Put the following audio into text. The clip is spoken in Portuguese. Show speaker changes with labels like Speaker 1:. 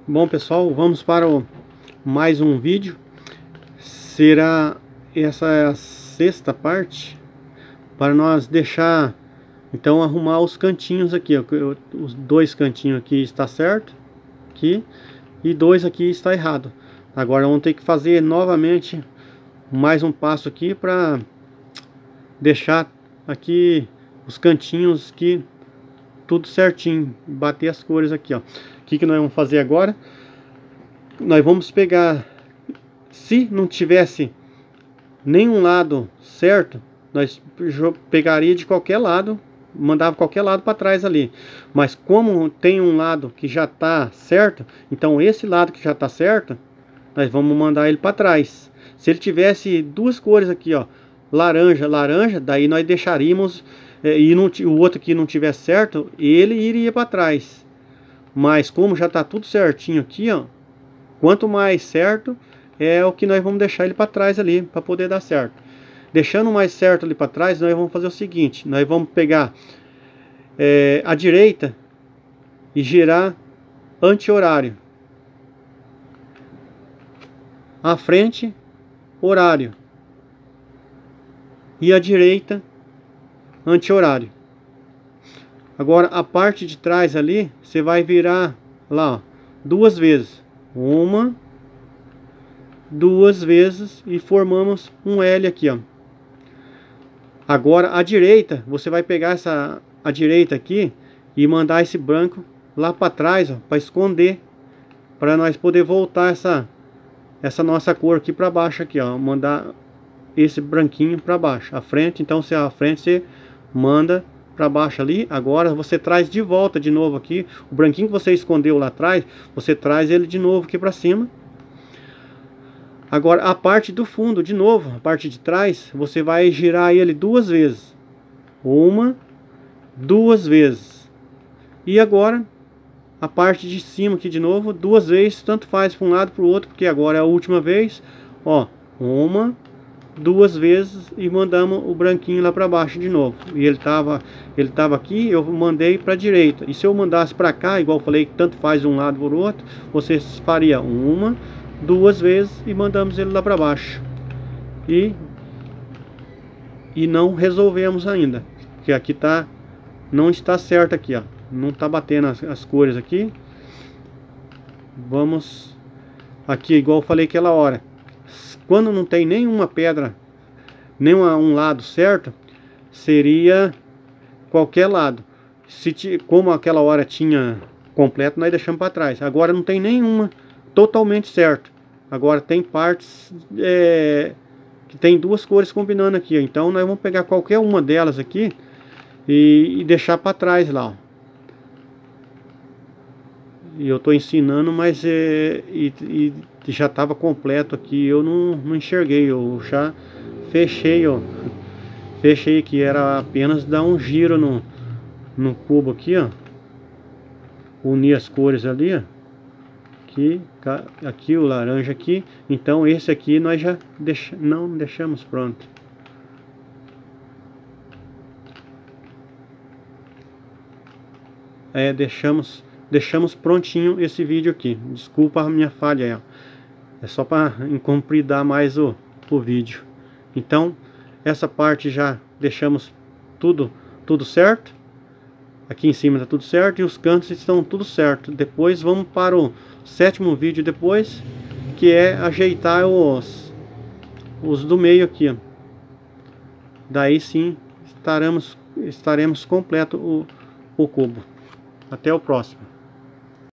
Speaker 1: Bom, pessoal, vamos para mais um vídeo. Será essa a sexta parte para nós deixar, então, arrumar os cantinhos aqui, ó. Os dois cantinhos aqui está certo aqui e dois aqui está errado. Agora vamos ter que fazer novamente mais um passo aqui para deixar aqui os cantinhos aqui tudo certinho, bater as cores aqui, ó. O que nós vamos fazer agora? Nós vamos pegar, se não tivesse nenhum lado certo, nós pegaria de qualquer lado, mandava qualquer lado para trás ali. Mas como tem um lado que já está certo, então esse lado que já está certo, nós vamos mandar ele para trás. Se ele tivesse duas cores aqui, ó, laranja, laranja, daí nós deixaríamos, e o outro aqui não tivesse certo, ele iria para trás. Mas como já está tudo certinho aqui, ó, quanto mais certo é o que nós vamos deixar ele para trás ali, para poder dar certo. Deixando mais certo ali para trás, nós vamos fazer o seguinte: nós vamos pegar a direita e girar anti-horário, a frente horário e a direita anti-horário. Agora a parte de trás ali, você vai virar lá, ó, duas vezes. Uma, duas vezes e formamos um L aqui, ó. Agora a direita, você vai pegar a direita aqui e mandar esse branco lá para trás, ó, para esconder, para nós poder voltar essa nossa cor aqui para baixo aqui, ó, mandar esse branquinho para baixo. A frente, então, se a frente você manda para baixo ali. Agora você traz de volta de novo aqui o branquinho que você escondeu lá atrás, você traz ele de novo aqui para cima. Agora a parte do fundo, de novo, a parte de trás, você vai girar ele duas vezes. Uma, duas vezes. E agora a parte de cima aqui de novo, duas vezes, tanto faz para um lado para o outro, porque agora é a última vez, ó, uma, duas vezes e mandamos o branquinho lá para baixo de novo. E ele tava aqui, eu mandei para a direita. E se eu mandasse para cá, igual eu falei que tanto faz de um lado para o outro, você faria uma, duas vezes e mandamos ele lá para baixo. E não resolvemos ainda, porque aqui não está certo aqui, ó. Não está batendo as cores aqui. Vamos aqui, igual eu falei aquela hora, quando não tem nenhuma pedra, um lado certo, seria qualquer lado. Como aquela hora tinha completo, nós deixamos para trás. Agora não tem nenhuma totalmente certo. Agora tem partes que tem duas cores combinando aqui. Então nós vamos pegar qualquer uma delas aqui e deixar para trás lá, ó. E eu estou ensinando, mas já estava completo aqui. Eu não enxerguei, eu já fechei, ó. Fechei aqui, era apenas dar um giro no cubo aqui, ó. Unir as cores ali, ó. Aqui o laranja aqui. Então esse aqui nós já não deixamos pronto. Deixamos prontinho esse vídeo aqui. Desculpa a minha falha aí, ó. É só para incompridar mais o vídeo. Então essa parte já deixamos tudo certo. Aqui em cima está tudo certo e os cantos estão tudo certo. Depois vamos para o sétimo vídeo depois, que é ajeitar os do meio aqui, ó. Daí sim estaremos completo o cubo. Até o próximo.